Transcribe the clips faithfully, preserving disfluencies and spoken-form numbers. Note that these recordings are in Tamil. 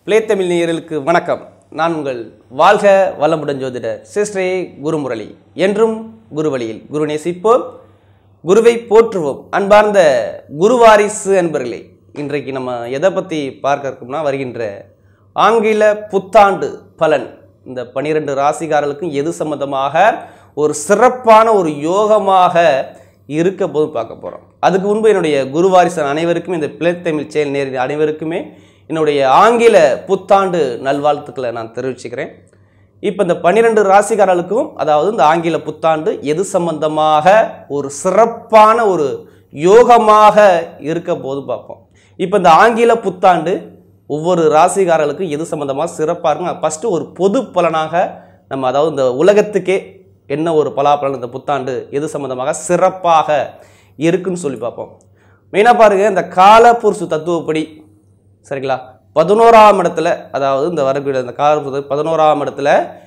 playtamilnews வணக்கம். நான் உங்கள் வாழ்க வளமுடன் ஜோதிடர் சிஸ்ரே குருமுரளி. என்றும் குருவழியில் குரு நேசிப்போம், குருவை போற்றுவோம். அன்பார்ந்த குருவாரிசு அன்பர்களே, இன்றைக்கு நம்ம எதை பற்றி பார்க்க இருக்கோம்னா, வருகின்ற ஆங்கில புத்தாண்டு பலன் இந்த பனிரெண்டு ராசிக்காரர்களுக்கும் எது சம்பந்தமாக ஒரு சிறப்பான ஒரு யோகமாக இருக்க போது பார்க்க போகிறோம். அதுக்கு முன்பு என்னுடைய குருவாரிசன் அனைவருக்கும், இந்த பிளேத்தமிழ் செயல் நேரடி அனைவருக்குமே என்னுடைய ஆங்கில புத்தாண்டு நல்வாழ்த்துக்களை நான் தெரிவிச்சுக்கிறேன். இப்போ இந்த பன்னிரெண்டு ராசிக்காரர்களுக்கும், அதாவது இந்த ஆங்கில புத்தாண்டு எது சம்பந்தமாக ஒரு சிறப்பான ஒரு யோகமாக இருக்க போது பார்ப்போம். இப்போ இந்த ஆங்கில புத்தாண்டு ஒவ்வொரு ராசிக்காரர்களுக்கும் எது சம்பந்தமாக சிறப்பாக இருக்கும், ஃபஸ்ட்டு ஒரு பொது பலனாக நம்ம, அதாவது இந்த உலகத்துக்கே என்ன ஒரு பலாப்பலன் இந்த புத்தாண்டு எது சம்பந்தமாக சிறப்பாக இருக்குன்னு சொல்லி பார்ப்போம். மெயினாக பாருங்கள், இந்த காலபுருஷ தத்துவப்படி சரிங்களா, பதினோராம் இடத்துல, அதாவது இந்த வரக்கூடிய இந்த கால பதினோராம் இடத்துல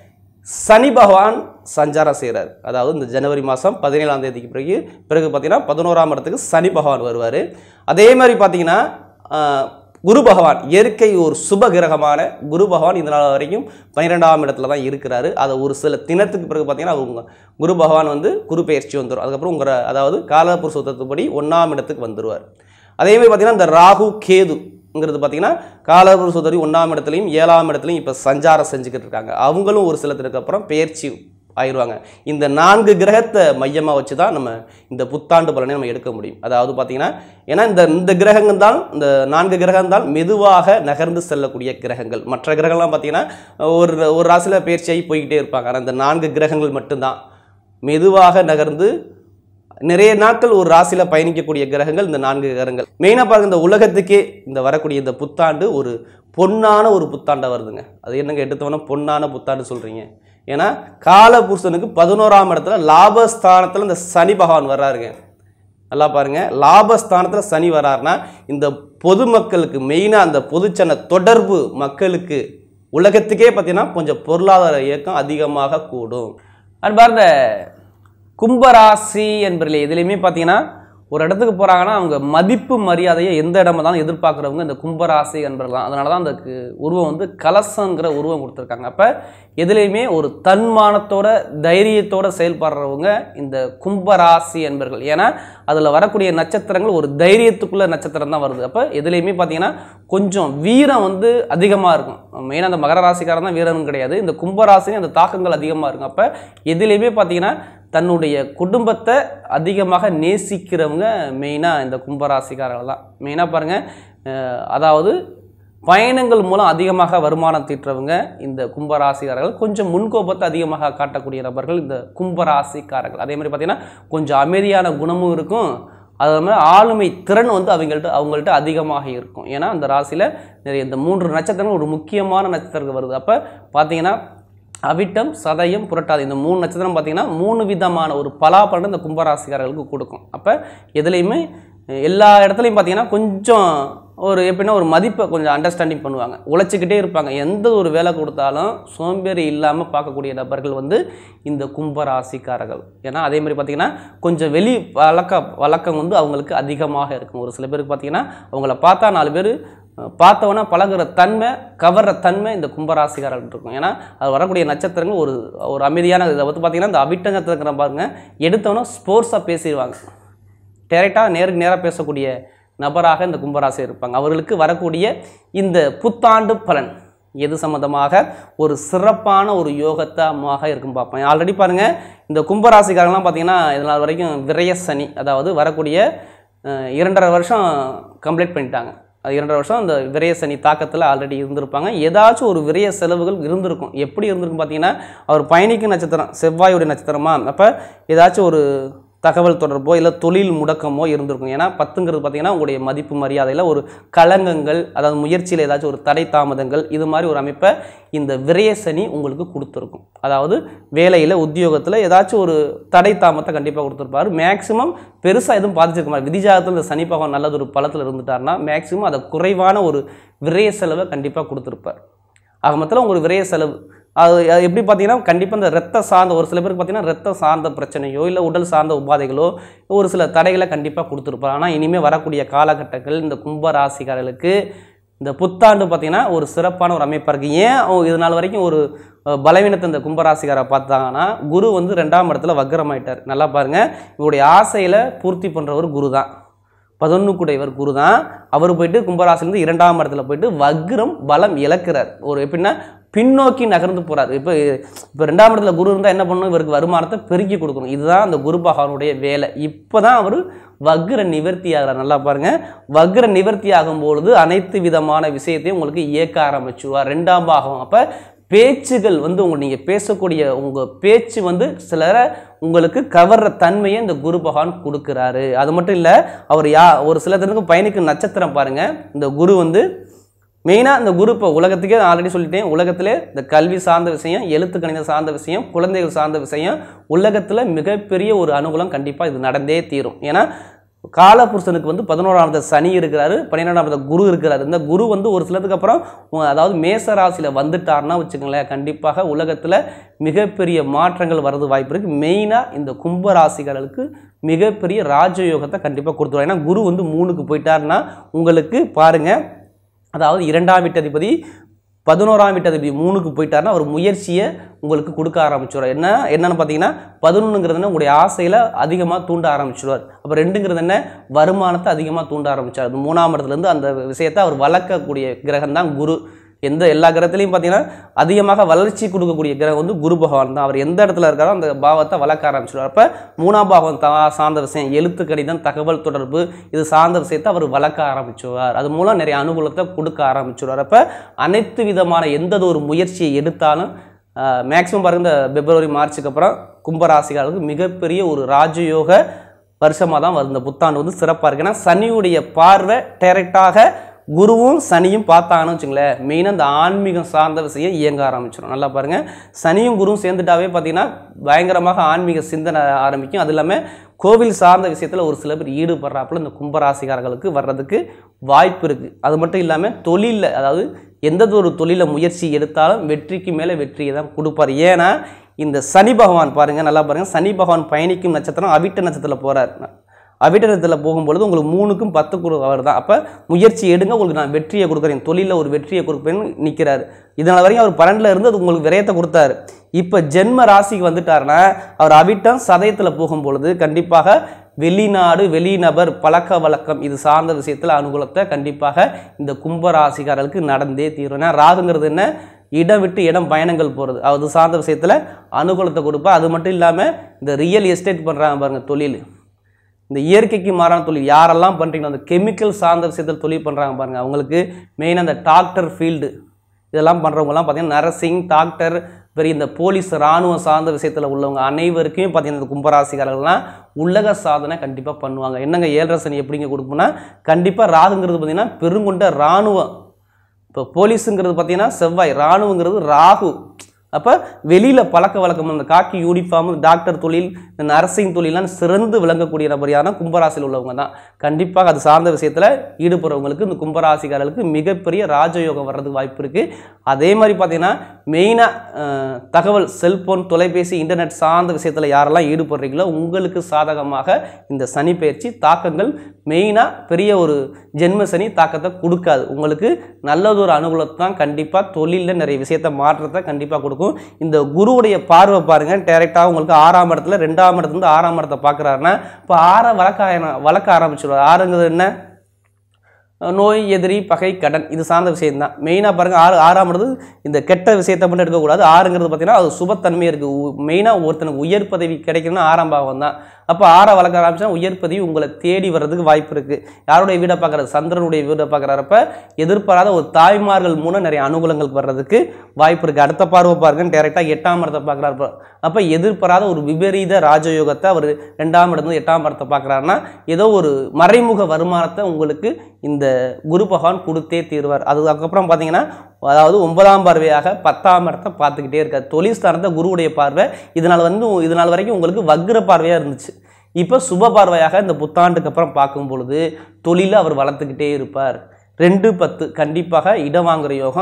சனி பகவான் சஞ்சாரம் செய்கிறார். அதாவது இந்த ஜனவரி மாதம் பதினேழாம் தேதிக்கு பிறகு பிறகு பார்த்தீங்கன்னா பதினோராம் இடத்துக்கு சனி பகவான் வருவார். அதே மாதிரி பார்த்தீங்கன்னா குரு பகவான், இயற்கை ஒரு சுப கிரகமான குரு பகவான் இந்த நாள் வரைக்கும் பன்னிரெண்டாம் இடத்துல தான் இருக்கிறாரு. அதை ஒரு சில தினத்துக்கு பிறகு பார்த்தீங்கன்னா அவங்க குரு பகவான் வந்து குரு பெயர்ச்சி வந்துடும். அதுக்கப்புறம் உங்கள் அதாவது காலபுருஷ தத்துவப்படி ஒன்றாம் இடத்துக்கு வந்துடுவார். அதே மாதிரி பார்த்தீங்கன்னா இந்த ராகு கேது ங்கிறது பார்த்தீங்கன்னா காலபுருஷ தத்துவப்படி ஒன்றாம் இடத்துலையும் ஏழாம் இடத்துலையும் இப்போ சஞ்சாரம் செஞ்சுக்கிட்டு இருக்காங்க. அவங்களும் ஒரு சிலத்துக்கு அப்புறம் பெயர்ச்சி ஆயிடுவாங்க. இந்த நான்கு கிரகத்தை மையமாக வச்சு தான் நம்ம இந்த புத்தாண்டு பலனை நம்ம எடுக்க முடியும். அதாவது பார்த்தீங்கன்னா, ஏன்னா இந்த இந்த கிரகங்கள் தான், இந்த நான்கு கிரகம் தான் மெதுவாக நகர்ந்து செல்லக்கூடிய கிரகங்கள். மற்ற கிரகங்கள்லாம் பார்த்தீங்கன்னா ஒரு ஒரு ராசியில் பெயர்ச்சியாகி போய்கிட்டே இருப்பாங்க. ஆனால் இந்த நான்கு கிரகங்கள் மட்டும்தான் மெதுவாக நகர்ந்து நிறைய நாட்கள் ஒரு ராசியில் பயணிக்கக்கூடிய கிரகங்கள் இந்த நான்கு கிரகங்கள். மெயினாக பாருங்க, இந்த உலகத்துக்கே இந்த வரக்கூடிய இந்த புத்தாண்டு ஒரு பொன்னான ஒரு புத்தாண்டாக வருதுங்க. அது என்னங்க எடுத்தவொன்னா பொன்னான புத்தாண்டு சொல்கிறீங்க? ஏன்னா காலபுருஷனுக்கு பதினோராம் இடத்துல லாபஸ்தானத்தில் இந்த சனி பகவான் வர்றாருங்க. நல்லா பாருங்க, லாபஸ்தானத்தில் சனி வர்றாருன்னா இந்த பொதுமக்களுக்கு, மெயினாக அந்த பொதுச்சன தொடர்பு மக்களுக்கு, உலகத்துக்கே பார்த்தீங்கன்னா கொஞ்சம் பொருளாதார இயக்கம் அதிகமாக கூடும். அன்பார்ந்த கும்பராசி என்பதில் எதுலேயுமே பார்த்தீங்கன்னா ஒரு இடத்துக்கு போகிறாங்கன்னா அவங்க மதிப்பு மரியாதையை எந்த இடமா தான் எதிர்பார்க்குறவங்க இந்த கும்பராசி என்பர்கள் தான். அதனால தான் அந்த உருவம் வந்து கலசங்கிற உருவம் கொடுத்துருக்காங்க. அப்போ எதுலேயுமே ஒரு தன்மானத்தோட தைரியத்தோட செயல்படுறவங்க இந்த கும்பராசி என்பர்கள். ஏன்னா அதில் வரக்கூடிய நட்சத்திரங்கள் ஒரு தைரியத்துக்குள்ள நட்சத்திரம் தான் வருது. அப்போ எதுலேயுமே பார்த்தீங்கன்னா கொஞ்சம் வீரம் வந்து அதிகமாக இருக்கும். மெயினாக அந்த மகர ராசிக்காரன் தான் வீரனும் கிடையாது, இந்த கும்பராசினே அந்த தாக்கங்கள் அதிகமாக இருக்கும். அப்போ எதுலேயுமே பார்த்தீங்கன்னா தன்னுடைய குடும்பத்தை அதிகமாக நேசிக்கிறவங்க மெயினாக இந்த கும்பராசிக்காரர்கள் தான். மெயினாக பாருங்கள், அதாவது பயணங்கள் மூலம் அதிகமாக வருமானம் தீட்டுறவங்க இந்த கும்பராசிக்காரர்கள். கொஞ்சம் முன்கோபத்தை அதிகமாக காட்டக்கூடிய நபர்கள் இந்த கும்பராசிக்காரர்கள். அதே மாதிரி பார்த்திங்கன்னா கொஞ்சம் அமைதியான குணமும் இருக்கும். அது மாதிரி ஆளுமை திறன் வந்து அவங்கள்ட்ட அவங்கள்ட்ட அதிகமாக இருக்கும். ஏன்னா அந்த ராசியில் நிறைய இந்த மூன்று நட்சத்திரங்கள் ஒரு முக்கியமான நட்சத்திரங்கள் வருது. அப்போ பார்த்தீங்கன்னா அவிட்டம், சதயம், புரட்டாதி, இந்த மூணு நட்சத்திரம் பார்த்தீங்கன்னா மூணு விதமான ஒரு பலாப்பலன் இந்த கும்பராசிக்காரர்களுக்கு கொடுக்கும். அப்போ எதுலேயுமே எல்லா இடத்துலையும் பார்த்தீங்கன்னா கொஞ்சம் ஒரு எப்படின்னா ஒரு மதிப்பை கொஞ்சம் அண்டர்ஸ்டாண்டிங் பண்ணுவாங்க, உழைச்சிக்கிட்டே இருப்பாங்க. எந்த ஒரு வேலை கொடுத்தாலும் சோம்பேறி இல்லாமல் பார்க்கக்கூடிய நபர்கள் வந்து இந்த கும்பராசிக்காரர்கள். ஏன்னா அதே மாதிரி பார்த்தீங்கன்னா கொஞ்சம் வெளி வழக்க வழக்கம் வந்து அவங்களுக்கு அதிகமாக இருக்கும். ஒரு சில பேருக்கு பார்த்தீங்கன்னா அவங்கள பார்த்தா நாலு பேர் பார்த்தவொன்னா பழகுற தன்மை, கவர்ற தன்மை இந்த கும்பராசிக்காரர்கள் இருக்கும். ஏன்னா அது வரக்கூடிய நட்சத்திரங்கள் ஒரு ஒரு அமைதியான இதை வந்து பார்த்தீங்கன்னா இந்த அவிட்ட நட்சத்திரம் பாருங்க, எடுத்தவொன்னா ஸ்போர்ட்ஸாக பேசிடுவாங்க. டேரெக்டாக நேருக்கு நேராக பேசக்கூடிய நபராக இந்த கும்பராசி இருப்பாங்க. அவர்களுக்கு வரக்கூடிய இந்த புத்தாண்டு பலன் எது சம்பந்தமாக ஒரு சிறப்பான ஒரு யோகத்தமாக இருக்கும் பார்ப்போம். ஆல்ரெடி பாருங்கள், இந்த கும்பராசிக்காரங்களாம் பார்த்தீங்கன்னா இதனால் வரைக்கும் விரய சனி, அதாவது வரக்கூடிய இரண்டரை வருஷம் கம்ப்ளீட் பண்ணிட்டாங்க. அது இரண்டரை வருஷம் அந்த விரய சனி தாக்கத்தில் ஆல்ரெடி இருந்திருப்பாங்க. ஏதாச்சும் ஒரு விரய செலவுகள் இருந்திருக்கும். எப்படி இருந்திருக்கும் பார்த்தீங்கன்னா, அவர் பயணிக்கும் நட்சத்திரம் செவ்வாயுடைய நட்சத்திரமா, அப்போ ஏதாச்சும் ஒரு தகவல் தொடர்போ இல்லை தொழில் முடக்கமோ இருந்திருக்கும். ஏன்னா பத்துங்கிறது பார்த்தீங்கன்னா உங்களுடைய மதிப்பு மரியாதையில் ஒரு களங்கங்கள், அதாவது முயற்சியில் ஏதாச்சும் ஒரு தடை தாமதங்கள், இது மாதிரி ஒரு அமைப்பை இந்த விரய சனி உங்களுக்கு கொடுத்துருக்கும். அதாவது வேலையில் உத்தியோகத்தில் ஏதாச்சும் ஒரு தடை தாமத்தை கண்டிப்பாக கொடுத்துருப்பாரு. மேக்சிமம் பெருசாக எதுவும் பாதிச்சிருக்க மாதிரி, விதிஜாதத்தில் இந்த சனி பகவான் நல்லது ஒரு பலத்தில் இருந்துட்டாருன்னா மேக்சிமம் அதை குறைவான ஒரு விரய செலவை கண்டிப்பாக கொடுத்துருப்பார். ஆக மொத்தத்தில் உங்களுக்கு விரய செலவு அது எப்படி பார்த்தீங்கன்னா கண்டிப்பாக இந்த ரத்த சார்ந்த, ஒரு சில பேருக்கு பார்த்தீங்கன்னா ரத்த சார்ந்த பிரச்சனையோ இல்லை உடல் சார்ந்த உபாதைகளோ ஒரு சில தடைகளை கண்டிப்பாக கொடுத்துருப்பார். ஆனால் இனிமேல் வரக்கூடிய காலகட்டங்கள் இந்த கும்ப ராசிக்காரர்களுக்கு இந்த புத்தாண்டு பார்த்தீங்கன்னா ஒரு சிறப்பான ஒரு அமைப்பாக இருக்குது. ஏன் இது நாள் வரைக்கும் ஒரு பலவீனத்தை இந்த கும்பராசிக்காரை பார்த்தாங்கன்னா, குரு வந்து ரெண்டாம் இடத்துல வக்ரமாயிட்டார். நல்லா பாருங்கள், இவருடைய ஆசையில் பூர்த்தி பண்ணுறவர் குரு தான், பதினொன்று கூடையவர் குரு தான். அவர் போயிட்டு கும்பராசிலேருந்து இரண்டாம் இடத்துல போயிட்டு வக்ரம் பலம் இழக்கிறார். ஒரு எப்படின்னா பின்னோக்கி நகர்ந்து போகிறார். இப்போ இப்போ ரெண்டாம் இடத்துல குரு இருந்தால் என்ன பண்ணணும், இவருக்கு வருமானத்தை பெருக்கி கொடுக்கணும். இதுதான் அந்த குரு பகவானுடைய வேலை. இப்போ தான் அவர் வக்ர நிவர்த்தி ஆகிறார். நல்லா பாருங்கள், வக்ர நிவர்த்தி ஆகும்பொழுது அனைத்து விதமான விஷயத்தையும் உங்களுக்கு இயக்க ஆரம்பிச்சுடுவார். ரெண்டாம் பாகம். அப்போ பேச்சுகள் வந்து உங்க நீங்கள் பேசக்கூடிய உங்கள் பேச்சு வந்து சிலரை உங்களுக்கு கவர்ற தன்மையை இந்த குரு பகவான் கொடுக்குறாரு. அது மட்டும் இல்லை, அவர் யா ஒரு சில தினத்துக்கு பயணிக்கும் நட்சத்திரம் பாருங்கள். இந்த குரு வந்து மெயினாக இந்த குரு இப்போ உலகத்துக்கே ஆல்ரெடி சொல்லிட்டேன், உலகத்திலே இந்த கல்வி சார்ந்த விஷயம், எழுத்து கணிதம் சார்ந்த விஷயம், குழந்தைகள் சார்ந்த விஷயம், உலகத்தில் மிகப்பெரிய ஒரு அனுகூலம் கண்டிப்பாக இது நடந்தே தீரும். ஏன்னா காலபுருஷனுக்கு வந்து பதினோராவது சனி இருக்கிறாரு, பன்னிரெண்டாவது குரு இருக்கிறாரு. இந்த குரு வந்து ஒரு சிலத்துக்கு அப்புறம் அதாவது மேச ராசியில் வந்துட்டார்னா வச்சுக்கோங்களேன், கண்டிப்பாக உலகத்தில் மிகப்பெரிய மாற்றங்கள் வர்றது வாய்ப்பு இருக்குது. மெயினாக இந்த கும்ப ராசிகளுக்கு மிகப்பெரிய ராஜயோகத்தை கண்டிப்பாக கொடுத்துருவாங்க. ஏன்னா குரு வந்து மூணுக்கு போயிட்டாருன்னா உங்களுக்கு பாருங்கள், அதாவது இரண்டாம் வீட்டதிபதி பதினோராம் வீட்டதிபதி மூணுக்கு போயிட்டாருன்னா அவர் முயற்சியை உங்களுக்கு கொடுக்க ஆரம்பிச்சிடுவார். என்ன என்னன்னு பார்த்தீங்கன்னா, பதினொன்றுங்கிறது உங்களுடைய ஆசையில் அதிகமாக தூண்ட ஆரம்பிச்சிடுவார். அப்போ ரெண்டுங்கிறது என்ன, வருமானத்தை அதிகமாக தூண்ட ஆரம்பிச்சார். அது மூணாம் இடத்துலேருந்து அந்த விஷயத்தை அவர் வளர்க்கக்கூடிய கிரகம் தான் குரு. எந்த எல்லா கிரகத்திலையும் பார்த்தீங்கன்னா அதிகமாக வளர்ச்சி கொடுக்கக்கூடிய கிரகம் வந்து குரு பகவான் தான். அவர் எந்த இடத்துல இருக்காரோ அந்த பாவத்தை வளர்க்க ஆரம்பிச்சிடுவார். அப்போ மூணாம் பாவம் த சார்ந்த விஷயம், எழுத்து கணிதம், தகவல் தொடர்பு, இது சார்ந்த விஷயத்தை அவர் வளர்க்க ஆரம்பிச்சுவார். அது மூலம் நிறைய அனுகூலத்தை கொடுக்க ஆரம்பிச்சுடுவார். அப்போ அனைத்து விதமான எந்த ஒரு முயற்சியை எடுத்தாலும் மேக்ஸிமம் பாருங்க, இந்த பிப்ரவரி மார்ச்சுக்கு அப்புறம் கும்பராசிகளுக்கு மிகப்பெரிய ஒரு ராஜயோக வருஷமாக தான் வரும். இந்த புத்தாண்டு வந்து சிறப்பாக இருக்குது. ஏன்னா சனியுடைய பார்வை டைரெக்டாக குருவும் சனியும் பார்த்தாங்கன்னு வச்சுங்களேன், மெயினாக இந்த ஆன்மீகம் சார்ந்த விஷயம் இயங்க ஆரம்பிச்சிடும். நல்லா பாருங்கள், சனியும் குருவும் சேர்ந்துட்டாவே பார்த்தீங்கன்னா பயங்கரமாக ஆன்மீக சிந்தனை ஆரம்பிக்கும். அது இல்லாமல் கோவில் சார்ந்த விஷயத்தில் ஒரு சில பேர் ஈடுபடுறாப்புல இந்த கும்பராசிகாரர்களுக்கு வர்றதுக்கு வாய்ப்பு இருக்குது. அது மட்டும் இல்லாமல் தொழிலில், அதாவது எந்த ஒரு தொழிலை முயற்சி எடுத்தாலும் வெற்றிக்கு மேலே வெற்றியை தான் கொடுப்பார். ஏன்னா இந்த சனி பகவான் பாருங்கள், நல்லா பாருங்கள், சனி பகவான் பயணிக்கும் நட்சத்திரம் அவிட்ட நட்சத்திரத்தில் போகிறார். அவிட்டத்தில் போகும்பொழுது உங்களுக்கு மூணுக்கும் பத்து குரு அவர் தான். அப்போ முயற்சி எடுங்க, உங்களுக்கு நான் வெற்றியை கொடுக்குறேன், தொழிலில் ஒரு வெற்றியை கொடுப்பேன்னு நிற்கிறாரு. இதனால் வரைக்கும் அவர் பன்னெண்டில் இருந்து அது உங்களுக்கு விரயத்தை கொடுத்தாரு. இப்போ ஜென்ம ராசிக்கு வந்துட்டாருன்னா அவர் அவிட்டம் சதயத்தில் போகும்பொழுது கண்டிப்பாக வெளிநாடு, வெளிநபர், பழக்க வழக்கம் இது சார்ந்த விஷயத்தில் அனுகூலத்தை கண்டிப்பாக இந்த கும்பராசிக்காரர்களுக்கு நடந்தே தீரும். ஏன்னா ராகுங்கிறது என்ன, இடம் விட்டு இடம் பயணங்கள் போகிறது, அது சார்ந்த விஷயத்தில் அனுகூலத்தை கொடுப்பா. அது மட்டும் இல்லாமல் இந்த ரியல் எஸ்டேட் பண்ணுறாங்க பாருங்கள், தொழில், இந்த இயற்கைக்கு மாறான தொழில் யாரெல்லாம் பண்ணுறீங்களோ அந்த கெமிக்கல் சார்ந்த விஷயத்தில் தொழில் பண்ணுறாங்க பாருங்கள், அவங்களுக்கு மெயினாக அந்த டாக்டர் ஃபீல்டு இதெல்லாம் பண்ணுறவங்கலாம் பார்த்தீங்கன்னா நர்சிங், டாக்டர், பெரிய இந்த போலீஸ் இராணுவம் சார்ந்த விஷயத்தில் உள்ளவங்க அனைவருக்குமே பார்த்தீங்கன்னா இந்த கும்பராசிகாரர்கள்லாம் உலக சாதனை கண்டிப்பாக பண்ணுவாங்க. என்னங்க ஏழரை சனி எப்படிங்க கொடுப்போம்னா, கண்டிப்பாக ராகுங்கிறது பார்த்தீங்கன்னா பெருங்கொண்ட இராணுவம். இப்போ போலீஸுங்கிறது பார்த்தீங்கன்னா செவ்வாய், இராணுவங்கிறது ராகு. அப்போ வெளியில் பழக்க வழக்கம் இந்த காக்கி யூனிஃபார்ம், டாக்டர் தொழில், இந்த நர்சிங் தொழிலாம் சிறந்து விளங்கக்கூடிய நபரியான கும்பராசியில் உள்ளவங்க தான். கண்டிப்பாக அது சார்ந்த விஷயத்தில் ஈடுபடுறவங்களுக்கு இந்த கும்பராசிக்காரர்களுக்கு மிகப்பெரிய ராஜயோகம் வர்றதுக்கு வாய்ப்பு இருக்குது. அதே மாதிரி பார்த்தீங்கன்னா மெயினாக தகவல், செல்ஃபோன், தொலைபேசி, இன்டர்நெட் சார்ந்த விஷயத்தில் யாரெல்லாம் ஈடுபடுறீங்களோ உங்களுக்கு சாதகமாக இந்த சனி பயிற்சி தாக்கங்கள் மெயினாக பெரிய ஒரு ஜென்ம சனி தாக்கத்தை கொடுக்காது. உங்களுக்கு நல்லதொரு அனுகூலத்தை தான் கண்டிப்பாக தொழிலில் நிறைய விஷயத்தை மாற்றத்தை கண்டிப்பாக கொடுக்கும். இந்த குருவுடைய பார்வை பாருங்க, டைரக்டாக உங்களுக்கு ஆறாம் இடத்துல ரெண்டாம் இடத்துல இருந்து ஆறாம் இடத்தை பார்க்குறாருன்னா இப்போ ஆறை வளர்க்க வளர்க்க ஆரம்பிச்சிடுவார். ஆறுங்கிறது என்ன, நோய், எதிரி, பகை, கடன், இது சார்ந்த விஷயம் தான். மெயினாக பாருங்கள், ஆறு ஆறாம் இடத்து இந்த கெட்ட விஷயத்தை மட்டும் எடுக்கக்கூடாது. ஆறுங்கிறது பார்த்தீங்கன்னா அது சுபத்தன்மை இருக்குது. மெயினாக ஒருத்தனுக்கு உயர் பதவி கிடைக்கணும்னா ஆறாம் பாவம் தான். அப்போ ஆறை வளர்க்க ஆரம்பிச்சா உயர் பதவி உங்களை தேடி வர்றதுக்கு வாய்ப்பு இருக்குது. யாருடைய வீடை பார்க்குறது, சந்திரனுடைய வீடை பார்க்குறப்ப எதிர்பாராத ஒரு தாய்மார்கள் மூலம் நிறைய அனுகூலங்கள் வர்றதுக்கு வாய்ப்பு இருக்குது. அடுத்த பார்வை பாருங்க, டேரெக்டாக எட்டாம் இடத்தை பார்க்குறாரு. அப்போ எதிர்பாராத ஒரு விபரீத ராஜயோகத்தை அவர் ரெண்டாம் இடத்துல எட்டாம் இடத்தை பார்க்குறாருன்னா ஏதோ ஒரு மறைமுக வருமானத்தை உங்களுக்கு இந்த குரு பகவான் கொடுத்தே தீர்வார். அதுக்கப்புறம் பார்த்தீங்கன்னா அதாவது ஒன்பதாம் பார்வையாக பத்தாம் இடத்தை பார்த்துக்கிட்டே இருக்கார். தொழில் ஸ்தானத்தை குருவுடைய பார்வை இதனால் வந்து இதனால் வரைக்கும் உங்களுக்கு வக்ர பார்வையாக இருந்துச்சு. இப்போ சுப பார்வையாக இந்த புத்தாண்டுக்கு அப்புறம் பார்க்கும் பொழுது தொழிலை அவர் வளர்த்துக்கிட்டே இருப்பார். ரெண்டு பத்து கண்டிப்பாக இடம் வாங்குகிற யோகம்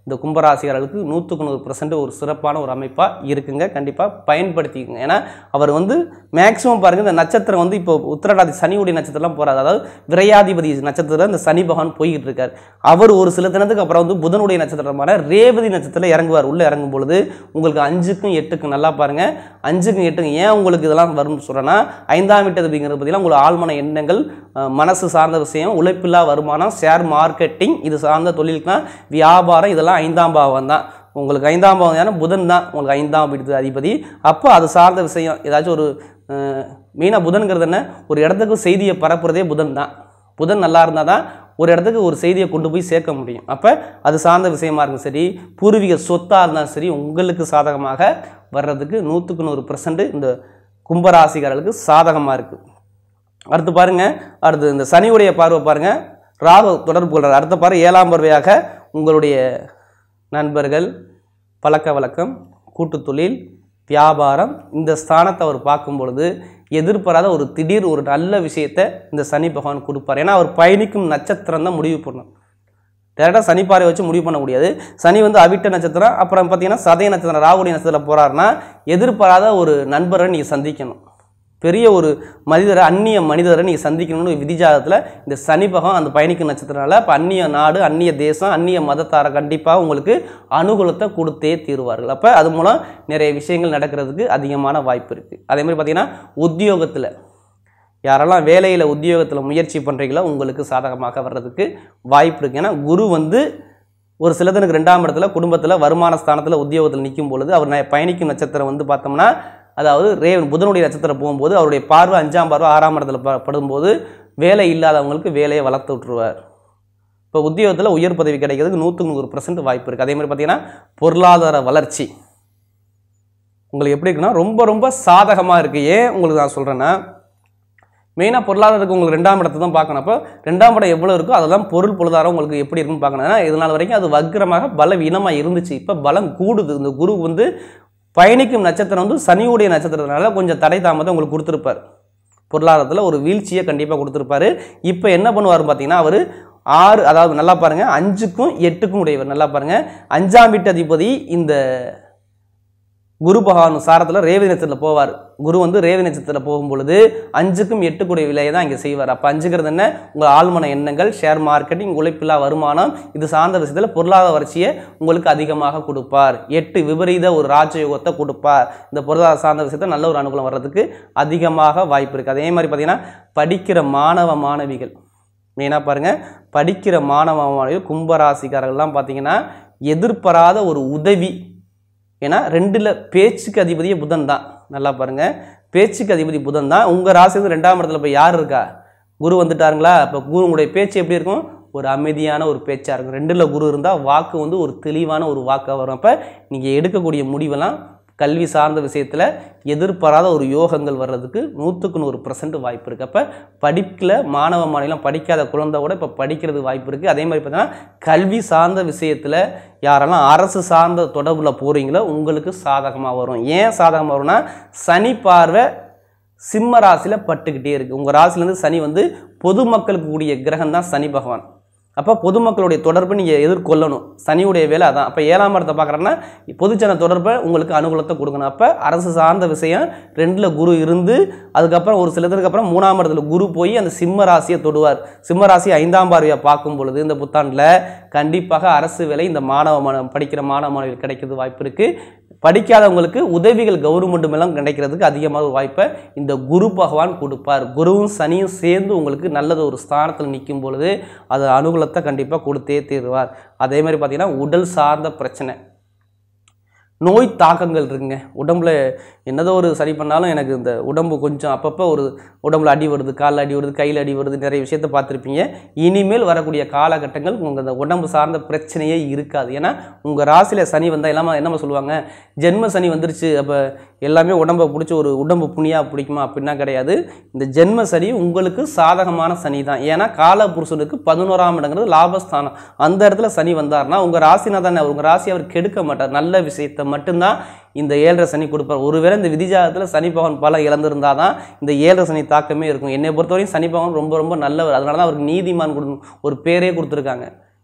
இந்த கும்பராசிகாரர்களுக்கு நூற்றுக்கு நூறு பர்சன்ட் ஒரு சிறப்பான ஒரு அமைப்பாக இருக்குங்க. கண்டிப்பாக பயன்படுத்திக்கோங்க. ஏன்னா அவர் வந்து மேக்ஸிமம் பாருங்கள், இந்த நட்சத்திரம் வந்து இப்போ உத்திரடாதி சனியுடைய நட்சத்திரம்லாம் போகிறார். அதாவது விரையாதிபதி நட்சத்திரம் இந்த சனி பகவான் போய்கிட்டு இருக்கார். அவர் ஒரு சில தினத்துக்கு அப்புறம் வந்து புதனுடைய நட்சத்திரமான ரேவதி நட்சத்திரத்தில் இறங்குவார். உள்ளே இறங்கும் பொழுது உங்களுக்கு அஞ்சுக்கும் எட்டுக்கும் நல்லா பாருங்கள், அஞ்சுக்கும் எட்டுக்கும் ஏன் உங்களுக்கு இதெல்லாம் வரும்னு சொல்கிறேன்னா, ஐந்தாம் வீட்டு அப்படிங்கிறது பார்த்தீங்கன்னா உங்களுக்கு ஆழ்மன எண்ணங்கள், மனசு சார்ந்த விஷயம், உழைப்பில்லா வருமானம், ஷேர் மார்க்கெட்டிங், இது சார்ந்த தொழிலுக்குனா வியாபாரம், இதெல்லாம் ஐந்தாம் பாவம் தான். உங்களுக்கு ஐந்தாம் பாவம் ஏன்னா புதன் தான் உங்களுக்கு ஐந்தாம் வீட்டு அதிபதி. அப்போ அது சார்ந்த விஷயம் ஏதாச்சும் ஒரு மெயினாக புதன்கிறது என்ன, ஒரு இடத்துக்கு செய்தியை பரப்புறதே புதன் தான். புதன் நல்லா இருந்தால் தான் ஒரு இடத்துக்கு ஒரு செய்தியை கொண்டு போய் சேர்க்க முடியும். அப்போ அது சார்ந்த விஷயமா இருக்கும் சரி, பூர்வீக சொத்தாக இருந்தாலும் சரி, உங்களுக்கு சாதகமாக வர்றதுக்கு நூற்றுக்கு நூறு பர்சன்ட் இந்த கும்பராசிகாரர்களுக்கு சாதகமாக இருக்குது. அடுத்து பாருங்கள், அடுத்து இந்த சனியுடைய பார்வை பாருங்கள், ராகு தொடர்பு கொள்கிறார். அடுத்த பார்வை ஏழாம் பார்வையாக உங்களுடைய நண்பர்கள், பழக்க வழக்கம், கூட்டு தொழில், வியாபாரம், இந்த ஸ்தானத்தை அவர் பார்க்கும் பொழுது எதிர்பாராத ஒரு திடீர் ஒரு நல்ல விஷயத்தை இந்த சனி பகவான் கொடுப்பார். ஏன்னா அவர் பயணிக்கும் நட்சத்திரம் தான் முடிவு பண்ணும். டேரெக்டாக சனி பார்வை வச்சு முடிவு பண்ண முடியாது. சனி வந்து அவிட்ட நட்சத்திரம், அப்புறம் பார்த்தீங்கன்னா சதய நட்சத்திரம், ராகுடைய நட்சத்திரத்தில் போகிறாருன்னா எதிர்பாராத ஒரு நண்பரை நீங்கள் சந்திக்கணும். பெரிய ஒரு மனிதரை, அந்நிய மனிதரை நீங்கள் சந்திக்கணும்னு விதிஜாதத்தில் இந்த சனி பகவான் அந்த பயணிக்கும் நட்சத்திரனால இப்போ அந்நிய நாடு, அந்நிய தேசம், அந்நிய மதத்தாரை கண்டிப்பாக உங்களுக்கு அனுகூலத்தை கொடுத்தே தீருவார்கள். அப்போ அது மூலம் நிறைய விஷயங்கள் நடக்கிறதுக்கு அதிகமான வாய்ப்பு இருக்குது. அதே மாதிரி பார்த்தீங்கன்னா உத்தியோகத்தில் யாரெல்லாம் வேலையில் உத்தியோகத்தில் முயற்சி பண்ணுறீங்களோ உங்களுக்கு சாதகமாக வர்றதுக்கு வாய்ப்பு இருக்குது. ஏன்னா குரு வந்து ஒரு சிலதனுக்கு ரெண்டாம் இடத்துல குடும்பத்தில் வருமான ஸ்தானத்தில் உத்தியோகத்தில் நிற்கும் பொழுது அவர் பயணிக்கும் நட்சத்திரம் வந்து பார்த்தோம்னா, அதாவது ரேவன் புதனுடைய நட்சத்திரம் போகும்போது அவருடைய பார்வை அஞ்சாம் பார்வை ஆறாம் இடத்துல படும்போது வேலை இல்லாதவங்களுக்கு வேலையை வளர்த்து விட்டுருவார். இப்போ உத்தியோகத்தில் உயர் பதவி கிடைக்கிறதுக்கு நூற்றுக்கு நூறு பர்சன்ட் வாய்ப்பு இருக்குது. அதே மாதிரி பார்த்தீங்கன்னா பொருளாதார வளர்ச்சி உங்களுக்கு எப்படி இருக்குன்னா ரொம்ப ரொம்ப சாதகமாக இருக்குது. ஏன் உங்களுக்கு நான் சொல்கிறேன்னா, மெயினாக பொருளாதாரத்துக்கு உங்களுக்கு ரெண்டாம் இடத்தை தான் பார்க்கணும். அப்போ ரெண்டாம் இடம் எவ்வளோ இருக்கோ அதெல்லாம் பொருள் பொருளாதாரம் உங்களுக்கு எப்படி இருக்குன்னு பார்க்கணும். ஏன்னா இதனால் வரைக்கும் அது வக்ரமாக பலவீனமாக இருந்துச்சு, இப்போ பலம் கூடுது. இந்த குரு வந்து பயணிக்கும் நட்சத்திரம் வந்து சனியுடைய நட்சத்திரத்தினால கொஞ்சம் தடை தாமதம் உங்களுக்கு கொடுத்துருப்பார். பொருளாதாரத்தில் ஒரு வீழ்ச்சியை கண்டிப்பாக கொடுத்துருப்பாரு. இப்போ என்ன பண்ணுவார் பார்த்தீங்கன்னா, அவர் ஆறு, அதாவது நல்லா பாருங்கள், அஞ்சுக்கும் எட்டுக்கும் உடையவர். நல்லா பாருங்கள், அஞ்சாம் வீட்டு அதிபதி இந்த குரு பகவான் சாரத்தில் ரேவதி நட்சத்திரத்தில் போவார். குரு வந்து ரேவதி நட்சத்திரத்தில் போகும்பொழுது அஞ்சுக்கும் எட்டுக்குடைய விலையை தான் இங்கே செய்வார். அப்போ அஞ்சுக்கிறது என்ன, உங்கள் ஆழ்மன எண்ணங்கள், ஷேர் மார்க்கெட்டிங், உழைப்பில்லா வருமானம், இது சார்ந்த விஷயத்தில் பொருளாதார வளர்ச்சியை உங்களுக்கு அதிகமாக கொடுப்பார். எட்டு விபரீத ஒரு ராஜயோகத்தை கொடுப்பார். இந்த பொருளாதார சார்ந்த விஷயத்தை நல்ல ஒரு அனுகூலம் வர்றதுக்கு அதிகமாக வாய்ப்பு இருக்குது. அதே மாதிரி பார்த்தீங்கன்னா படிக்கிற மாணவ மாணவிகள் மெயினாக பாருங்கள், படிக்கிற மாணவ மாணவிகள் கும்பராசிக்காரர்கள்லாம் பார்த்தீங்கன்னா எதிர்பாராத ஒரு உதவி. ஏன்னா ரெண்டில் பேச்சுக்கு அதிபதியே புதன் தான். நல்லா பாருங்கள், பேச்சுக்கு அதிபதி புதன் தான். உங்கள் ராசி வந்து ரெண்டாம் இடத்துல இப்போ யார் இருக்கா, குரு வந்துட்டாருங்களா. இப்போ குரு உங்களுடைய பேச்சு எப்படி இருக்கும், ஒரு அமைதியான ஒரு பேச்சாக இருக்கும். ரெண்டில் குரு இருந்தால் வாக்கு வந்து ஒரு தெளிவான ஒரு வாக்காக வரும். அப்போ நீங்கள் எடுக்கக்கூடிய முடிவெல்லாம் கல்வி சார்ந்த விஷயத்தில் எதிர்பாராத ஒரு யோகங்கள் வர்றதுக்கு நூற்றுக்கு நூறு பர்சன்ட் வாய்ப்பு இருக்குது. அப்போ படிப்பில் மாணவ மாணவிலாம் படிக்காத குழந்தை கூட இப்போ படிக்கிறது வாய்ப்பு இருக்குது. அதே மாதிரி பார்த்தீங்கன்னா கல்வி சார்ந்த விஷயத்தில் யாரெல்லாம் அரசு சார்ந்த தொடர்பில் போகிறீங்களோ உங்களுக்கு சாதகமாக வரும். ஏன் சாதகமாக வரும்னா, சனி பார்வை சிம்ம ராசியில் பட்டுக்கிட்டே இருக்குது. உங்கள் ராசிலேருந்து சனி வந்து பொதுமக்களுக்கு கூடிய கிரகம் தான் சனி பகவான். அப்போ பொதுமக்களுடைய தொடர்பை நீங்கள் எதிர்கொள்ளணும். சனியுடைய வேலை அதான். அப்போ ஏழாம் இடத்தை பார்க்குறேன்னா பொதுஜன தொடர்பை உங்களுக்கு அனுகூலத்தை கொடுக்கணும். அப்போ அரசு சார்ந்த விஷயம் ரெண்டில் குரு இருந்து அதுக்கப்புறம் ஒரு சிலருக்கு அப்புறம் மூணாம் இடத்துல குரு போய் அந்த சிம்ம ராசியை தொடுவார். சிம்ம ராசி ஐந்தாம் பார்வையை பார்க்கும் பொழுது இந்த புத்தாண்டில் கண்டிப்பாக அரசு வேலை இந்த மாணவ மாணவ படிக்கிற மாணவ மாணவிகள் கிடைக்கிறது வாய்ப்பு இருக்குது. படிக்காதவங்களுக்கு உதவிகள் கவர்மெண்ட் மேலாம் கிடைக்கிறதுக்கு அதிகமாக வாய்ப்பை இந்த குரு பகவான் கொடுப்பார். குருவும் சனியும் சேர்ந்து உங்களுக்கு நல்லது ஒரு ஸ்தானத்தில் நிற்கும் பொழுது அது அனுகூலத்தை கண்டிப்பாக கொடுத்தே தீருவார். அதே மாதிரி பார்த்தீங்கன்னா உடல் சார்ந்த பிரச்சனை, நோய் தாக்கங்கள் இருக்குங்க. உடம்புல என்னதோ ஒரு சரி பண்ணாலும் எனக்கு இந்த உடம்பு கொஞ்சம் அப்பப்போ ஒரு உடம்புல அடி வருது, காலில் அடி வருது, கையில் அடி வருது, நிறைய விஷயத்தை பார்த்துருப்பீங்க. இனிமேல் வரக்கூடிய காலகட்டங்கள் உங்கள் அந்த உடம்பு சார்ந்த பிரச்சனையே இருக்காது. ஏன்னா உங்கள் ராசியில் சனி வந்தால் எல்லாமே என்னமா சொல்லுவாங்க, ஜென்ம சனி வந்துருச்சு, அப்போ எல்லாமே உடம்பை பிடிச்சி ஒரு உடம்பு புனியாக பிடிக்குமா அப்படின்னா கிடையாது. இந்த ஜென்ம சனி உங்களுக்கு சாதகமான சனி தான். ஏன்னா கால புருஷனுக்கு பதினோராம் இடங்கிறது லாபஸ்தானம். அந்த இடத்துல சனி வந்தார்னா உங்கள் ராசினா தானே, உங்கள் ராசி அவர் கெடுக்க மாட்டார். நல்ல விஷயத்தை மட்டும்தான் இந்த ஏழரை சனி கொடுப்பார். ஒருவேளை இந்த விதிஜாதத்தில் சனி பகவான் பலம் இழந்திருந்தால் தான் இந்த ஏழரை சனி தாக்கமே இருக்கும். என்னை பொறுத்தவரையும் சனி பகவான் ரொம்ப ரொம்ப நல்லவர். அதனால தான் அவருக்கு நீதிமான் கொடு ஒரு பேரே கொடுத்துருக்காங்க.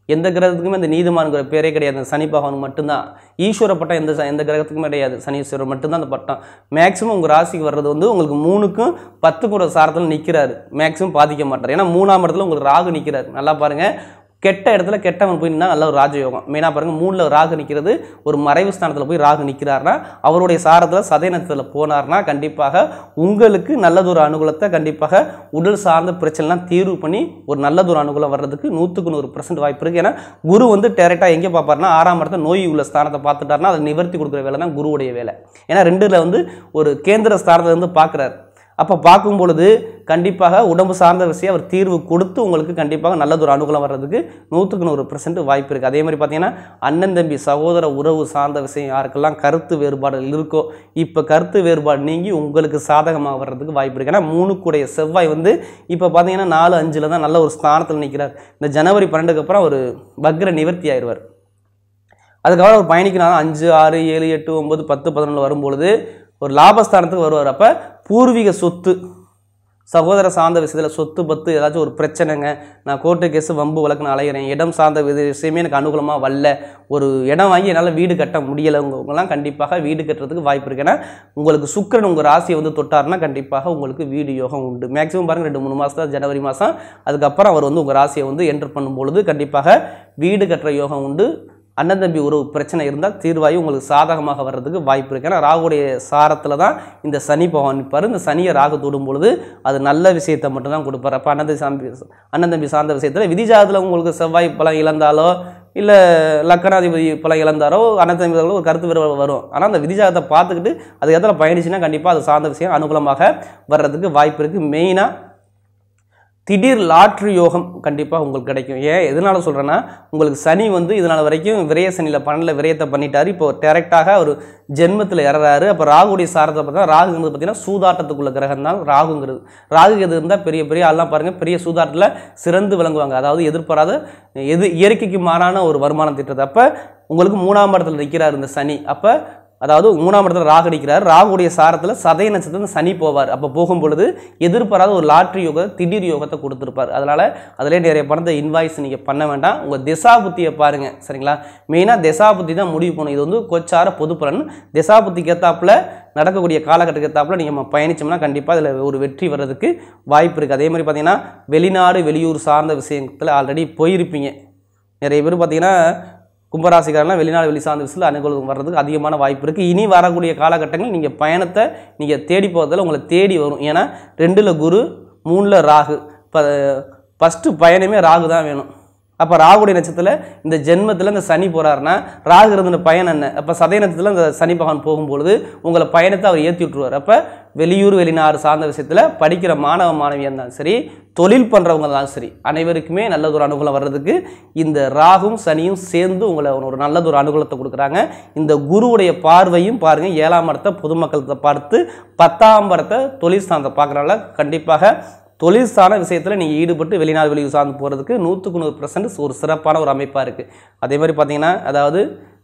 எந்த கிரகத்துக்குமே அந்த நீதிமான்கிற பேரே கிடையாது, சனி பகவான் மட்டும்தான். ஈஸ்வர பட்டம் எந்த எந்த கிரகத்துக்குமே கிடையாது, சனீஸ்வரர் மட்டும்தான் அந்த பட்டம். மேக்ஸிமம் உங்கள் ராசிக்கு வர்றது வந்து உங்களுக்கு மூணுக்கும் பத்துக்கும் ஒரு சாரத்தில் நிற்கிறாரு, மேக்ஸிமம் பாதிக்க மாட்டார். ஏன்னா மூணாம் இடத்துல உங்களுக்கு ராகு நிற்கிறாரு. நல்லா பாருங்கள், கெட்ட இடத்துல கெட்டவன் போய் நின்னா நல்ல ஒரு ராஜயோகம். மெயினாக பாருங்கள், மூணில் ராகு நிற்கிறது, ஒரு மறைவு ஸ்தானத்தில் போய் ராகு நிற்கிறாருன்னா அவருடைய சாரத்தில் சதயனத்தில் போனார்னா கண்டிப்பாக உங்களுக்கு நல்லதொரு அனுகூலத்தை, கண்டிப்பாக உடல் சார்ந்த பிரச்சனைலாம் தீர்வு பண்ணி ஒரு நல்லதொரு அனுகூலம் வர்றதுக்கு நூற்றுக்கு நூறு பர்சன்ட் வாய்ப்பு இருக்குது. ஏன்னா குரு வந்து டேரெக்டாக எங்கே பார்ப்பாருன்னா ஆறாம் இடத்த நோய் உள்ள ஸ்தானத்தை பார்த்துட்டாருன்னா அதை நிவர்த்தி கொடுக்குற வேலை தான் குருவுடைய வேலை. ஏன்னா ரெண்டில் வந்து ஒரு கேந்திர ஸ்தானத்தை வந்து பார்க்குறாரு. அப்போ பார்க்கும் பொழுது கண்டிப்பாக உடம்பு சார்ந்த விஷயம் அவர் தீர்வு கொடுத்து உங்களுக்கு கண்டிப்பாக நல்லதொரு அனுகூலம் வர்றதுக்கு நூற்றுக்கு நூறு பர்சன்ட் வாய்ப்பு இருக்குது. அதே மாதிரி பார்த்தீங்கன்னா அண்ணன் தம்பி சகோதர உறவு சார்ந்த விஷயம் யாருக்கெல்லாம் கருத்து வேறுபாடுகள் இருக்கோ இப்போ கருத்து வேறுபாடு நீங்கி உங்களுக்கு சாதகமாக வர்றதுக்கு வாய்ப்பு இருக்குது. ஏன்னா மூணுக்குடைய செவ்வாய் வந்து இப்போ பார்த்தீங்கன்னா நாலு அஞ்சில் தான் நல்ல ஒரு ஸ்தானத்தில் நிற்கிறார். இந்த ஜனவரி பன்னெண்டுக்கு அப்புறம் ஒரு வக்ர நிவர்த்தி ஆயிடுவார். அதுக்கப்புறம் அவர் பயணிக்கணும் அஞ்சு ஆறு ஏழு எட்டு ஒம்பது பத்து பதினொன்று வரும்பொழுது ஒரு லாபஸ்தானத்துக்கு வருவார். அப்போ பூர்வீக சொத்து சகோதர சார்ந்த விஷயத்தில் சொத்து பத்து ஏதாச்சும் ஒரு பிரச்சனைங்க, நான் கோர்ட்டு கேஸு வம்பு வழக்குன்னு அலைகிறேன், இடம் சார்ந்த விஷயமே எனக்கு அனுகூலமாக வரல, ஒரு இடம் வாங்கி என்னால் வீடு கட்ட முடியலைங்கலாம் கண்டிப்பாக வீடு கட்டுறதுக்கு வாய்ப்பு இருக்குது. ஏன்னா உங்களுக்கு சுக்கிரன் உங்கள் ராசியை வந்து தொட்டார்னா கண்டிப்பாக உங்களுக்கு வீடு யோகம் உண்டு. மேக்ஸிமம் பாருங்கள் ரெண்டு மூணு மாதம் ஜனவரி மாதம் அதுக்கப்புறம் அவர் வந்து உங்கள் ராசியை வந்து என்டர் பண்ணும்பொழுது கண்டிப்பாக வீடு கட்டுற யோகம் உண்டு. அண்ணன் தம்பி ஒரு பிரச்சனை இருந்தால் தீர்வாயி உங்களுக்கு சாதகமாக வர்றதுக்கு வாய்ப்பு இருக்குது. ஏன்னா ராகுடைய சாரத்தில் தான் இந்த சனி பகவான் நிற்பார். இந்த சனியை ராகு தொடும் பொழுது அது நல்ல விஷயத்தை மட்டும்தான் கொடுப்பார். அப்போ அண்ணன் தம்பி அண்ணன் தம்பி சார்ந்த விஷயத்தில் விதிஜாதத்தில் உங்களுக்கு செவ்வாய் பலம் இழந்தாலோ இல்லை லக்கணாதிபதி பலம் இழந்தாரோ அண்ணன் தம்பிகளோ ஒரு கருத்து வேறு வரும். ஆனால் அந்த விதிஜாதத்தை பார்த்துக்கிட்டு அது எதில் பயணிச்சுன்னா கண்டிப்பாக அது சார்ந்த விஷயம் அனுகூலமாக வர்றதுக்கு வாய்ப்பு இருக்குது. மெயினாக திடீர் லாட்ரி யோகம் கண்டிப்பாக உங்களுக்கு கிடைக்கும். ஏன் எதனால சொல்கிறேன்னா உங்களுக்கு சனி வந்து இதனால் வரைக்கும் விரய சனியில் பன்னெண்டில் விரயத்தை பண்ணிட்டார். இப்போ டேரெக்டாக ஒரு ஜென்மத்தில் இறறாரு. அப்போ ராகுடைய சாரத்தை பார்த்தா ராகுங்கிறது பார்த்தீங்கன்னா சூதாட்டத்துக்குள்ள கிரகம் தான் ராகுங்கிறது. ராகு எது இருந்தால் பெரிய பெரிய ஆள்லாம் பாருங்கள் பெரிய சூதாட்டத்தில் சிறந்து விளங்குவாங்க. அதாவது எதிர்பாராத எது இயற்கைக்கு மாறான ஒரு வருமானம் திட்டத்தை. அப்போ உங்களுக்கு மூணாம் இடத்துல நிற்கிறார் இந்த சனி. அப்போ அதாவது மூணாம் இடத்துல ராகு அடிக்கிறார். ராகுடைய சாரத்தில் சதய நட்சத்திரம் சனி போவார். அப்போ போகும் பொழுது எதிர்பாராத ஒரு லாட்ரி யோகத்தை திடீர் யோகத்தை கொடுத்துருப்பார். அதனால் அதிலே நிறைய பணத்தை இன்வாய்ஸ் நீங்கள் பண்ண வேண்டாம். உங்கள் திசா புத்தியை பாருங்கள், சரிங்களா? மெயினாக திசா புத்தி தான் முடிவு பண்ணணும். இது வந்து கொச்சார பொது பலன். திசா புத்திக்கு ஏற்றாப்புல நடக்கக்கூடிய காலகட்டத்துக்கு ஏற்றாப்புல நீங்கள் பயணிச்சோம்னா கண்டிப்பாக அதில் ஒரு வெற்றி வர்றதுக்கு வாய்ப்பு இருக்குது. அதே மாதிரி பார்த்தீங்கன்னா வெளிநாடு வெளியூர் சார்ந்த விஷயத்தில் ஆல்ரெடி போயிருப்பீங்க. நிறைய பேர் பார்த்தீங்கன்னா கும்பராசிக்காரெல்லாம் வெளிநாடு வெளி சார்ந்த விஷயத்தில் அனுகூலம் வர்றதுக்கு அதிகமான வாய்ப்பு இருக்குது. இனி வரக்கூடிய காலகட்டங்கள் நீங்கள் பயணத்தை நீங்கள் தேடி போகிறதால உங்களை தேடி வரும். ஏன்னா ரெண்டில் குரு மூணில் ராகு. இப்போ ஃபஸ்ட்டு பயணமே ராகு தான் வேணும். அப்போ ராகுடைய நட்சத்திரத்தில் இந்த ஜென்மத்தில் இந்த சனி போகிறாருன்னா ராகு இருந்த பயன் என்ன? அப்போ சதய நட்சத்திரத்தில் இந்த சனி பகவான் போகும்பொழுது உங்களை பயணத்தை அவர் ஏற்றி விட்டுருவார். அப்போ வெளியூர் வெளிநாடு சார்ந்த விஷயத்தில் படிக்கிற மாணவ மாணவியாக இருந்தாலும் சரி, தொழில் பண்ணுறவங்க தான் சரி, அனைவருக்குமே நல்லதொரு அனுகூலம் வர்றதுக்கு இந்த ராகும் சனியும் சேர்ந்து உங்களை ஒரு நல்லதொரு அனுகூலத்தை கொடுக்குறாங்க. இந்த குருவுடைய பார்வையும் பாருங்கள், ஏழாம் இடத்தை பொதுமக்களத்தை பார்த்து பத்தாம் இடத்தை தொழில் ஸ்தானத்தை பார்க்குறனால கண்டிப்பாக தொழில் சார்ந்த விஷயத்தில் நீங்கள் ஈடுபட்டு வெளிநாடு வெளியூர் சார்ந்து போகிறதுக்கு நூற்றுக்கு நூறு பர்சன்ட் ஒரு சிறப்பான ஒரு அமைப்பாக இருக்குது. அதே மாதிரி பார்த்தீங்கன்னா அதாவது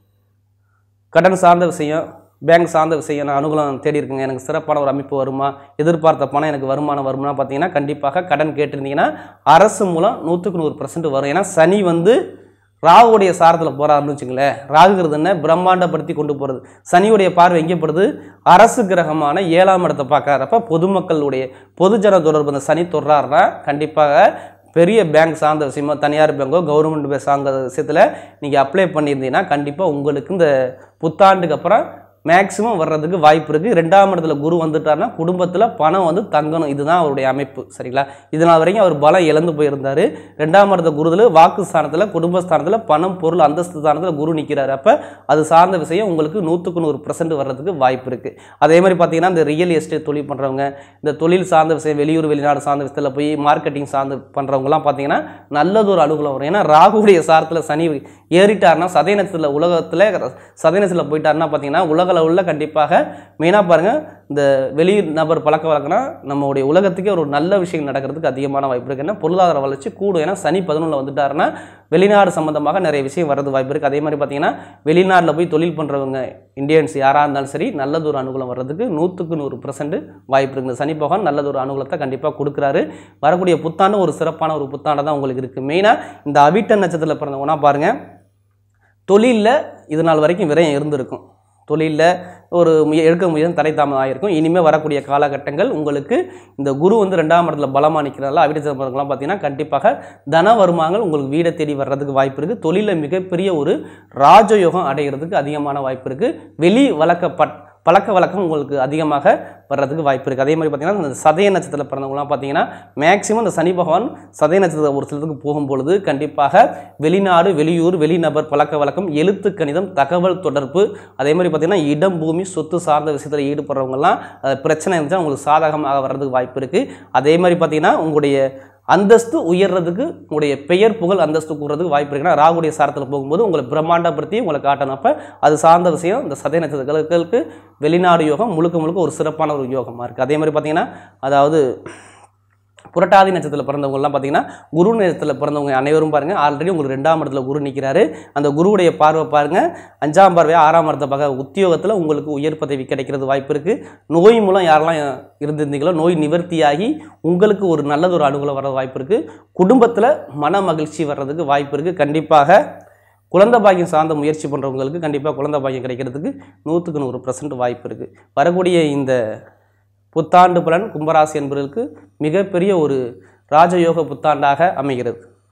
கடன் சார்ந்த விஷயம், பேங்க் சார்ந்த விஷயம் நான் அனுகூலம் தேடி இருக்குங்க, எனக்கு சிறப்பான ஒரு அமைப்பு வருமா, எதிர்பார்த்த பணம் எனக்கு வருமானம் வருமா பார்த்தீங்கன்னா கண்டிப்பாக கடன் கேட்டிருந்தீங்கன்னா அரசு மூலம் நூற்றுக்கு நூறு பர்சன்ட் வரும். ஏன்னா சனி வந்து ராகுடைய சாரத்தில் போகிறாருன்னு வச்சுங்களேன். ராகுங்கிறது என்ன? பிரம்மாண்டப்படுத்தி கொண்டு போகிறது. சனியுடைய பார்வை எங்கே படுது? அரசு கிரகமான ஏழாம் இடத்தை பார்க்குறப்ப பொதுமக்களுடைய பொதுஜன தொடர்பு அந்த சனி தொடுறாருன்னா கண்டிப்பாக பெரிய பேங்க் சார்ந்த விஷயமோ தனியார் பேங்கோ கவர்மெண்ட் பேங்க் சார்ந்த விஷயத்தில் நீங்கள் அப்ளை பண்ணியிருந்தீங்கன்னா கண்டிப்பாக உங்களுக்கு இந்த புத்தாண்டுக்கு அப்புறம் மேக்ஸிமம் வர்றதுக்கு வாய்ப்பு இருக்குது. ரெண்டாம் இடத்துல குரு வந்துட்டார்னா குடும்பத்தில் பணம் வந்து தங்கணும். இதுதான் அவருடைய அமைப்பு, சரிங்களா? இதனால் வரைக்கும் அவர் பலம் இழந்து போயிருந்தார். ரெண்டாம் இடத்த குருதில் வாக்கு ஸ்தானத்தில் குடும்பஸ்தானத்தில் பணம் பொருள் அந்தஸ்து ஸ்தானத்தில் குரு நிற்கிறார். அப்போ அது சார்ந்த விஷயம் உங்களுக்கு நூற்றுக்கு நூறு பர்சன்ட் வர்றதுக்கு வாய்ப்பு இருக்குது. அதே மாதிரி பார்த்தீங்கன்னா இந்த ரியல் எஸ்டேட் தொழில் பண்ணுறவங்க, இந்த தொழில் சார்ந்த விஷயம் வெளியூர் வெளிநாடு சார்ந்த விஷயத்தில் போய் மார்க்கெட்டிங் சார்ந்து பண்ணுறவங்கலாம் பார்த்தீங்கன்னா நல்லதொரு அனுகூலம் வரும். ஏன்னா ராகுடைய சாரத்தில் சனி ஏறிட்டார்னா சதய நட்சத்திரத்தில் உலகத்தில் சதய நட்சத்திரத்தில் போயிட்டாருன்னா பார்த்தீங்கன்னா உலக அளவில் கண்டிப்பாக மெயினாக பாருங்கள் இந்த வெளி நபர் பழக்க வழக்கம்னா நம்மளுடைய உலகத்துக்கே ஒரு நல்ல விஷயம் நடக்கிறதுக்கு அதிகமான வாய்ப்பு இருக்குது. ஏன்னா பொருளாதார வளர்ச்சி கூடும். ஏன்னா சனி பதினொன்றில் வந்துட்டாருன்னா வெளிநாடு சம்மந்தமாக நிறைய விஷயம் வர்றது வாய்ப்பு இருக்குது. அதே மாதிரி பார்த்தீங்கன்னா வெளிநாட்டில் போய் தொழில் பண்ணுறவங்க இந்தியன்ஸ் யாராக இருந்தாலும் சரி நல்லதொரு அனுகூலம் வர்றதுக்கு நூற்றுக்கு நூறு பர்சன்ட் வாய்ப்பு இருக்குது. சனி பகவான் நல்லதொரு அனுகூலத்தை கண்டிப்பாக கொடுக்குறாரு. வரக்கூடிய புத்தாண்டு ஒரு சிறப்பான ஒரு புத்தாண்டு தான் உங்களுக்கு இருக்குது. மெயினாக இந்த அவிட்ட நட்சத்திரத்தில் பிறந்தவங்கன்னா பாருங்கள் தொழிலில் இது நாள் வரைக்கும் விரயம் இருந்திருக்கும். தொழிலில் ஒரு எடுக்க முயற்சி தடை தாமதம் ஆகிருக்கும். இனிமேல் வரக்கூடிய காலகட்டங்கள் உங்களுக்கு இந்த குரு வந்து ரெண்டாம் இடத்துல பலமாக நிற்கிறனால அவிட்டலாம் பார்த்தீங்கன்னா கண்டிப்பாக தன வருமானங்கள் உங்களுக்கு வீடை தேடி வர்றதுக்கு வாய்ப்பு இருக்குது. தொழிலில் மிகப்பெரிய ஒரு ராஜயோகம் அடைகிறதுக்கு அதிகமான வாய்ப்பு இருக்குது. வெளி வழக்கப்பட் பழக்க வழக்கம் உங்களுக்கு அதிகமாக வர்றதுக்கு வாய்ப்பு இருக்குது. அதே மாதிரி பார்த்தீங்கன்னா இந்த சதய நட்சத்திரத்தில் பிறந்தவங்களாம் பார்த்தீங்கன்னா மேக்சிமம் இந்த சனி பகவான் சதய நட்சத்திரம் ஒரு சிலத்துக்கு போகும்பொழுது கண்டிப்பாக வெளிநாடு வெளியூர் வெளிநபர் பழக்க வழக்கம் எழுத்து கணிதம் தகவல் தொடர்பு அதே மாதிரி பார்த்தீங்கன்னா இடம் பூமி சொத்து சார்ந்த விஷயத்தில் ஈடுபடுறவங்கலாம் பிரச்சனை இருந்துச்சுன்னா உங்களுக்கு சாதகமாக வர்றதுக்கு வாய்ப்பு இருக்குது. அதே மாதிரி பார்த்தீங்கன்னா உங்களுடைய அந்தஸ்து உயர்றதுக்கு உங்களுடைய பெயர் புகழ் அந்தஸ்து கூடுறதுக்கு வாய்ப்பு இருக்குன்னா ராகுடைய சாரத்தில் போகும்போது உங்களை பிரம்மாண்டப்படுத்தி உங்களை காட்டணும். அப்போ அது சார்ந்த விஷயம் இந்த சதய நட்சத்திரங்களுக்கு வெளிநாடு யோகம் முழுக்க முழுக்க ஒரு சிறப்பான ஒரு யோகமாக இருக்குது. அதே மாதிரி பார்த்தீங்கன்னா அதாவது புரட்டாதி நட்சத்திரத்தில் பிறந்தவங்கலாம் பார்த்தீங்கன்னா குரு நட்சத்திரத்தில் பிறந்தவங்க அனைவரும் பாருங்கள் ஆல்ரெடி உங்களுக்கு ரெண்டாம் இடத்துல குரு நிற்கிறாரு. அந்த குருவுடைய பார்வை பாருங்கள் அஞ்சாம் பார்வையாக ஆறாம் இடத்தை பார்க்க உத்தியோகத்தில் உங்களுக்கு உயர் பதவி கிடைக்கிறது வாய்ப்பு இருக்குது. நோய் மூலம் யாரெல்லாம் இருந்திருந்தீங்களோ நோய் நிவர்த்தியாகி உங்களுக்கு ஒரு நல்லது ஒரு அனுகூலம் வர வாய்ப்பு இருக்குது. குடும்பத்தில் மன மகிழ்ச்சி வர்றதுக்கு வாய்ப்பு இருக்குது. கண்டிப்பாக குழந்தை பாக்கியம் சார்ந்த முயற்சி பண்ணுறவங்களுக்கு கண்டிப்பாக குழந்தை பாக்கியம் கிடைக்கிறதுக்கு நூற்றுக்கு நூறு பர்சன்ட் வாய்ப்பு இருக்குது. வரக்கூடிய இந்த புத்தாண்டு பலன் கும்பராசி என்பவர்களுக்கு மிகப்பெரிய ஒரு ராஜயோக புத்தாண்டாக அமைகிறது.